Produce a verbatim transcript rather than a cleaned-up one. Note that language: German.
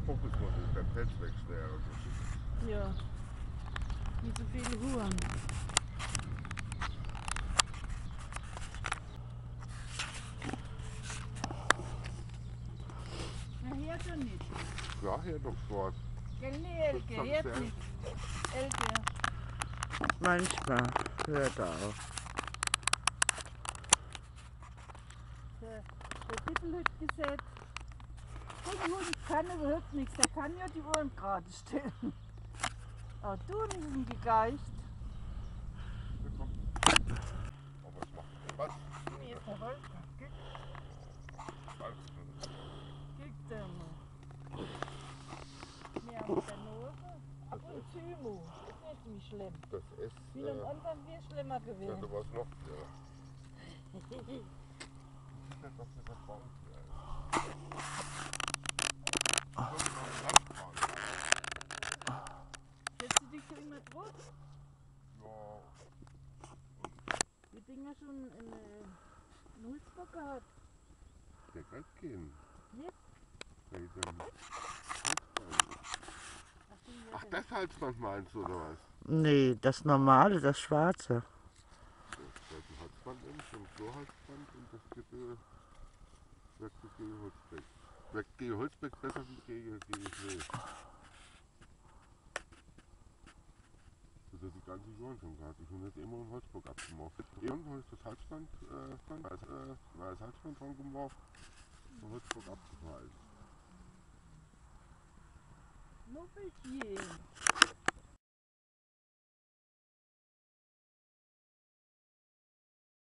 Fokus muss ich den Pelz wegschneiden. Ja. Nicht so viele Huren. Na, hört schon nicht. Ja, hier doch Sport. Gell, nee, Elke, Das hört kannst du nicht. Elke. Manchmal hört er auch. Der, der Titel hat gesagt, der Hund kann überhaupt nichts, der kann ja die Ohren gerade stellen. Aber du hast ihn gegeicht. Aber es macht Spaß. Mir ist der Wolf. Guck, guck da mal. Wir haben mit der Nase ab und zu Mo. Ist nicht so schlimm. Das ist, Wie am äh, Anfang wäre es schlimmer ja, gewesen. du warst noch, ja. Das ist nicht, was wir das bauen. Setzt du dich schon immer drauf? Ja, Die Dinger schon einen äh, Holzbock gehabt. der kann gehen. Jetzt? Bei dem Halsband. Ach, die Ach, wird das Halsband meinst du, oder was? Nee, das normale, das schwarze. Da ist ein Halsband in, so ein Chlorhalsband und das dritte wirkt gegen Holzbeck. Wirkt gegen Holzbeck besser wie gegen, gegen Schnee. Das ist die ganze Jahr schon gehabt. Ich habe jetzt immer einen Holzbock abgemacht. Irgendwann habe ich das Halsband, äh, dann, als, äh, das Halsband dran gemacht und Holzbock abgefallen. Muppelchen.